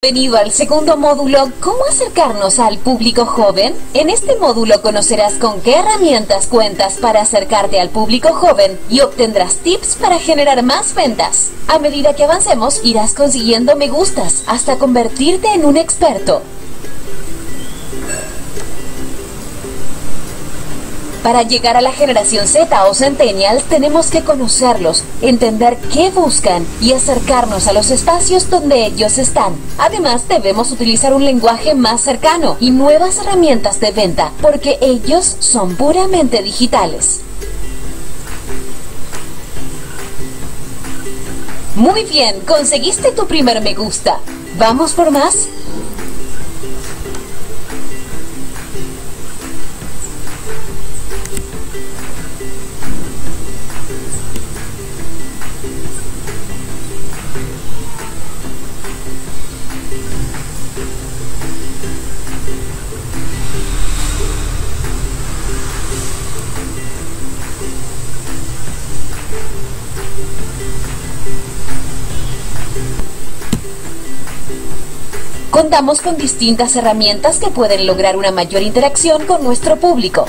Bienvenido al segundo módulo, ¿cómo acercarnos al público joven? En este módulo conocerás con qué herramientas cuentas para acercarte al público joven y obtendrás tips para generar más ventas. A medida que avancemos, irás consiguiendo me gustas hasta convertirte en un experto. Para llegar a la generación Z o Centennials tenemos que conocerlos, entender qué buscan y acercarnos a los espacios donde ellos están. Además, debemos utilizar un lenguaje más cercano y nuevas herramientas de venta, porque ellos son puramente digitales. Muy bien, conseguiste tu primer me gusta. ¿Vamos por más? Contamos con distintas herramientas que pueden lograr una mayor interacción con nuestro público.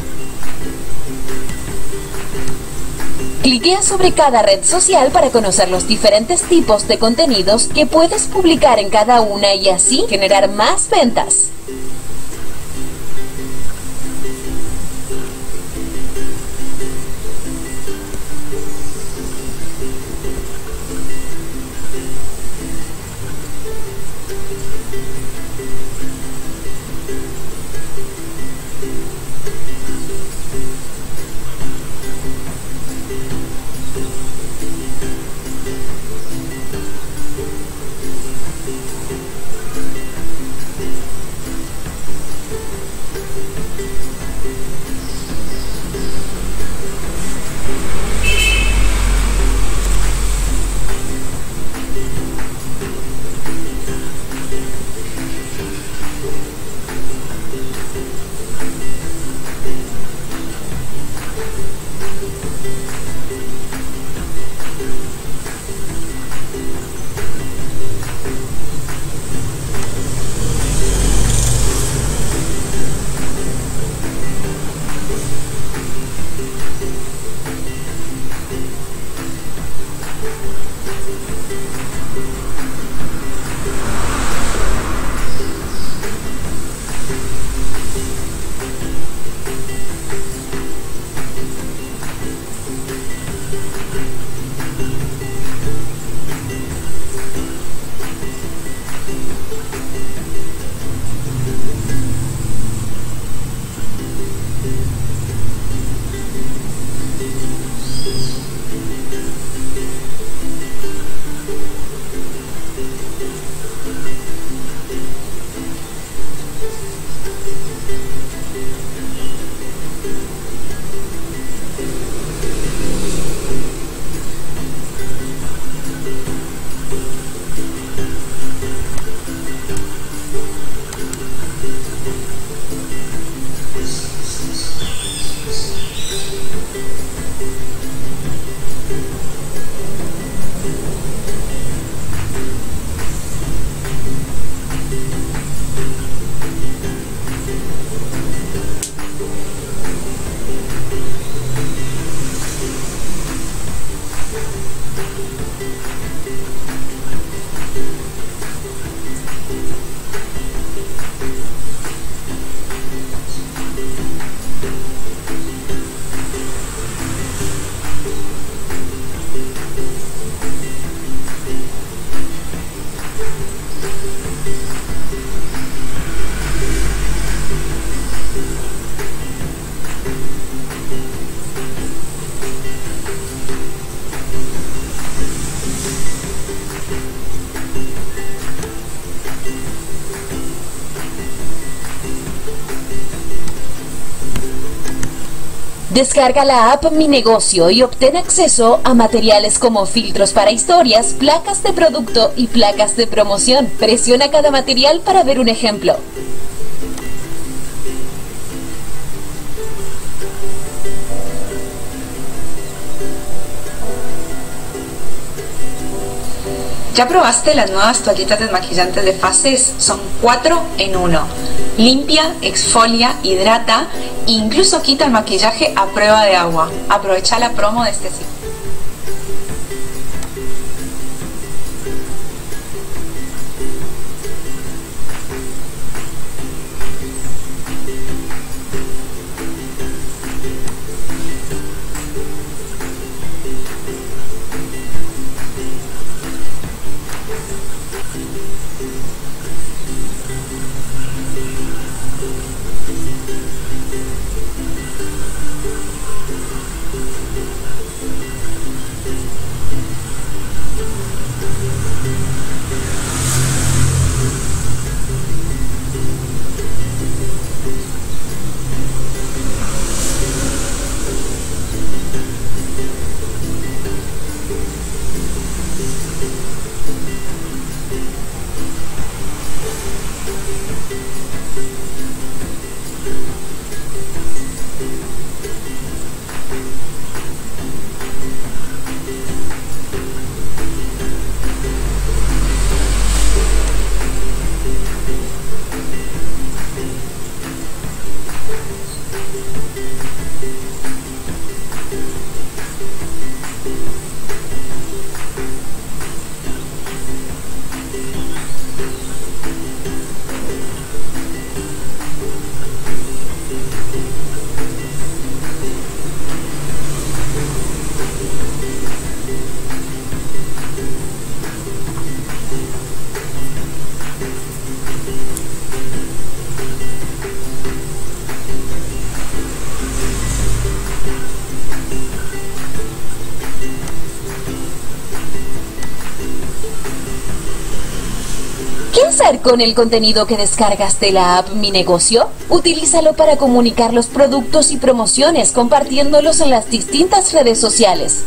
Cliquea sobre cada red social para conocer los diferentes tipos de contenidos que puedes publicar en cada una y así generar más ventas. Descarga la app Mi Negocio y obtén acceso a materiales como filtros para historias, placas de producto y placas de promoción. Presiona cada material para ver un ejemplo. ¿Ya probaste las nuevas toallitas desmaquillantes de Faces? Son 4 en 1. Limpia, exfolia, hidrata e incluso quita el maquillaje a prueba de agua. Aprovecha la promo de este sitio. ¿Qué hacer con el contenido que descargas de la app Mi Negocio? Utilízalo para comunicar los productos y promociones compartiéndolos en las distintas redes sociales.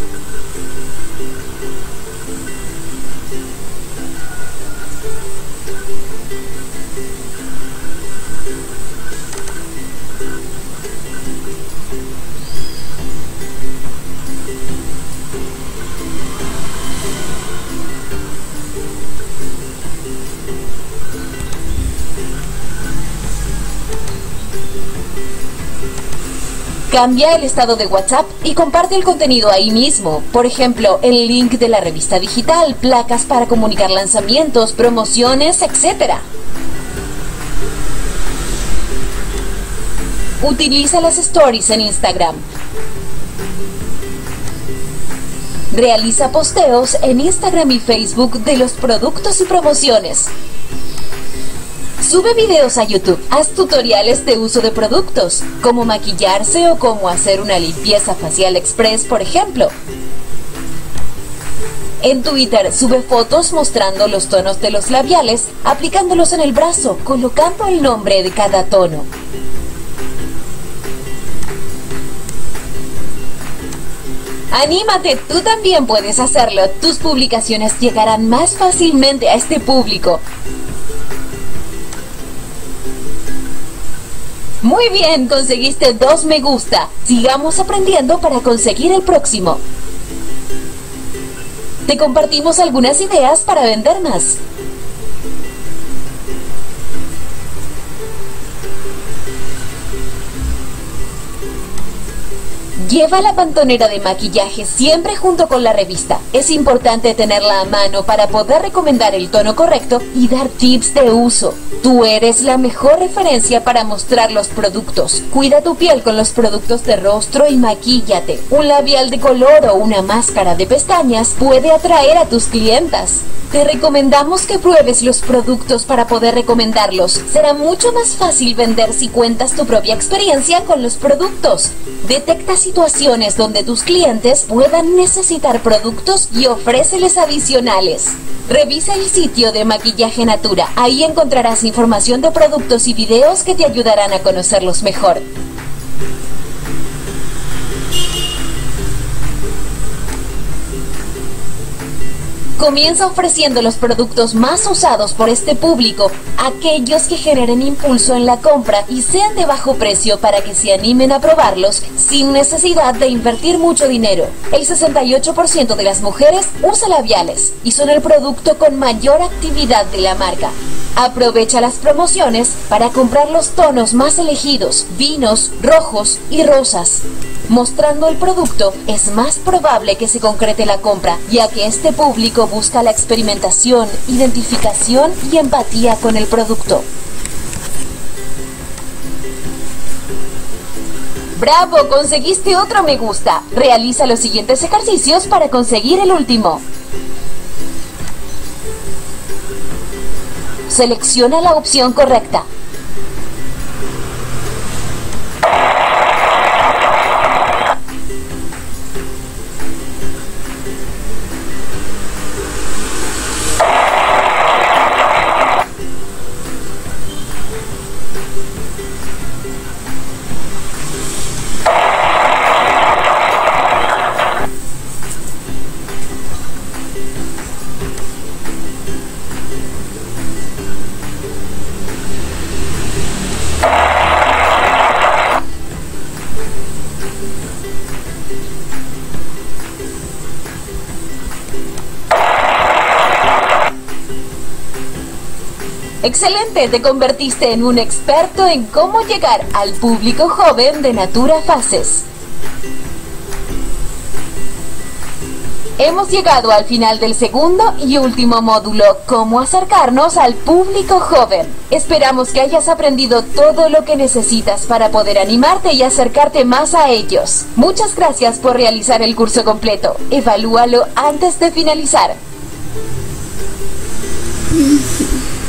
Cambia el estado de WhatsApp y comparte el contenido ahí mismo. Por ejemplo, el link de la revista digital, placas para comunicar lanzamientos, promociones, etc. Utiliza las stories en Instagram. Realiza posteos en Instagram y Facebook de los productos y promociones. Sube videos a YouTube, haz tutoriales de uso de productos, cómo maquillarse o cómo hacer una limpieza facial express, por ejemplo. En Twitter sube fotos mostrando los tonos de los labiales, aplicándolos en el brazo, colocando el nombre de cada tono. ¡Anímate! Tú también puedes hacerlo. Tus publicaciones llegarán más fácilmente a este público. Muy bien, conseguiste 2 me gusta. Sigamos aprendiendo para conseguir el próximo. Te compartimos algunas ideas para vender más. Lleva la pantonera de maquillaje siempre junto con la revista. Es importante tenerla a mano para poder recomendar el tono correcto y dar tips de uso. Tú eres la mejor referencia para mostrar los productos. Cuida tu piel con los productos de rostro y maquíllate. Un labial de color o una máscara de pestañas puede atraer a tus clientas. Te recomendamos que pruebes los productos para poder recomendarlos. Será mucho más fácil vender si cuentas tu propia experiencia con los productos. Detecta situaciones donde tus clientes puedan necesitar productos y ofréceles adicionales. Revisa el sitio de Maquillaje Natura. Ahí encontrarás información de productos y videos que te ayudarán a conocerlos mejor. Comienza ofreciendo los productos más usados por este público, aquellos que generen impulso en la compra y sean de bajo precio para que se animen a probarlos sin necesidad de invertir mucho dinero. El 68% de las mujeres usa labiales y son el producto con mayor actividad de la marca. Aprovecha las promociones para comprar los tonos más elegidos, vinos, rojos y rosas. Mostrando el producto, es más probable que se concrete la compra, ya que este público busca la experimentación, identificación y empatía con el producto. ¡Bravo! Conseguiste otro me gusta. Realiza los siguientes ejercicios para conseguir el último. Selecciona la opción correcta. ¡Excelente! Te convertiste en un experto en cómo llegar al público joven de Natura Faces. Hemos llegado al final del segundo y último módulo, cómo acercarnos al público joven. Esperamos que hayas aprendido todo lo que necesitas para poder animarte y acercarte más a ellos. Muchas gracias por realizar el curso completo. Evalúalo antes de finalizar.